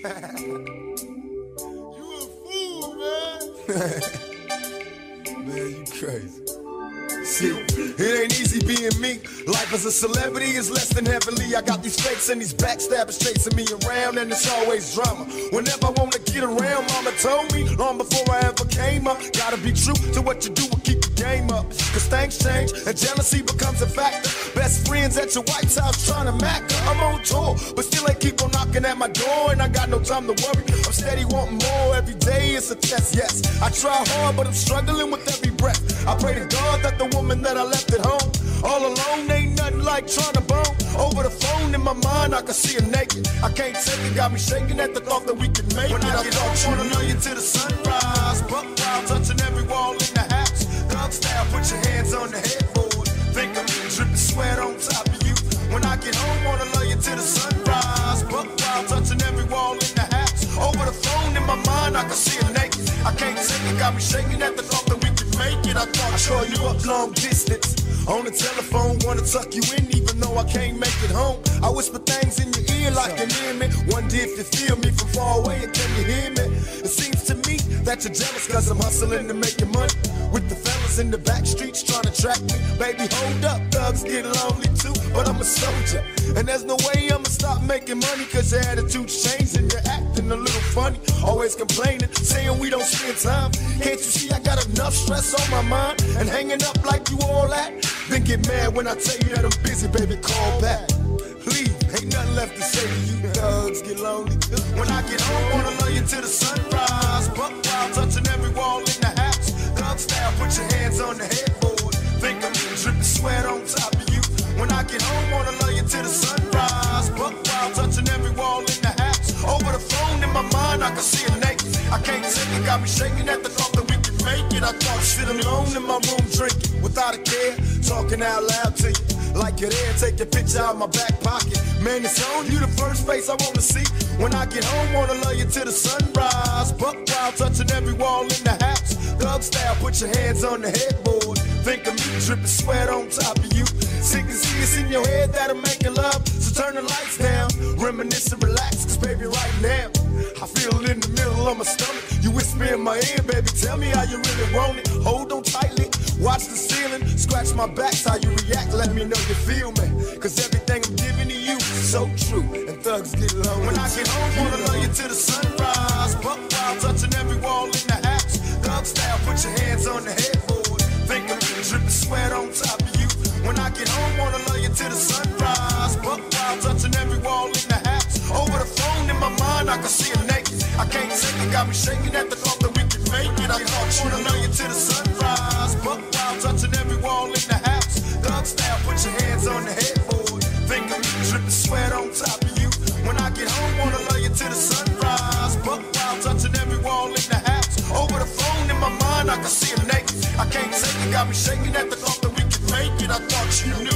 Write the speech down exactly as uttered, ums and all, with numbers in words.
You a fool, man. Man, you crazy. See, it ain't easy being me. Life as a celebrity is less than heavenly. I got these fakes and these backstabbers chasing me around, and it's always drama. Whenever I wanna get around, mama told me long before I ever came up, gotta be true to what you do and keep the game up. Cause things change and jealousy becomes a factor. Best friends at your White House trying to mac her. I'm on tour, but still they keep on knocking at my door, and I got no time to worry. I'm steady wanting more. Every day it's a test, yes. I try hard, but I'm struggling with every breath. I pray to God that the woman that I left at home all alone ain't nothing like trying to bone. Over the phone in my mind I can see her naked. I can't take it, got me shaking at the thought that we can make when it. When I get home, wanna love you till the sunrise. Buck wild, touching every wall in the house. Thug style, put your hands on the headboard. Think of me dripping sweat on top of you. When I get home, wanna love you till the sunrise. Buck wild, touching every wall in the house. Over the phone in my mind I can see her naked. I can't take it, got me shaking at the thought that we can make it. I thought I saw you up long distance on the telephone, wanna tuck you in even though I can't make it home. I whisper things in your ear like you hear me. Wonder if you feel me from far away and can you hear me? It seems to me that you're jealous cause I'm hustling to make your money with the fellas in the back streets trying to track me. Baby, hold up, thugs get lonely too, but I'm a soldier and there's no way I'ma stop making money cause your attitude's changed and you're acting a little funny. Always complaining, saying we don't spend time. Can't you see I got enough stress on my mind and hanging up like you all that? Then get mad when I tell you that I'm busy, baby, call back. Leave, ain't nothing left to say to you. Thugs get lonely too. When I get home, wanna love you till the sunrise. Buck wild, touching every wall in the house. Thug style, put your hands on the headboard. Think of me dripping sweat on top of you. When I get home, wanna love you till the sunrise. Buck wild, touching every wall in the house. Over the phone in my mind, I can see her naked. I can't take it, got me shaking at the thought that we can make it. I thought sit alone in my room drinking without a care, talking out loud to you like you're there. Take your picture out my back pocket. Man, it's on you, the first face I wanna see. When I get home, wanna love you till the sunrise. Buck wild, touching every wall in the house. Thug style, put your hands on the headboard. Think of me dripping sweat on top of you. So you can see it's in your head that I'm making love. So turn the lights down, reminisce and relax. Cause baby, right now I feel it in the middle of my stomach. You whisper in my ear, baby, tell me how you really want it. Hold on tightly, watch the ceiling, scratch my back, how you react, let me know you feel me. Cause everything I'm giving to you is so true, and thugs get lonely. When I get home, wanna love you till the sunrise. Buck wild, touching every wall in the house. Thug style, put your hands on the headboard. Think of me dripping sweat on top of you. When I get home, wanna love you till the sunrise. Buck wild, touching every wall in the house. Over the phone in my mind, I can see her naked. I can't take it, got me shaking at the thought that we can make it. I thought you wanna love you till the sunrise. Buck wild, touching every wall in the house. Thug style, put your hands on the headboard. Think of me dripping sweat on top of you. When I get home, wanna love you till the sunrise. Buck wild, touching every wall in the house. Over the phone in my mind, I can see her naked. I can't take it, got me shaking at the thought that we can make it. I thought you knew.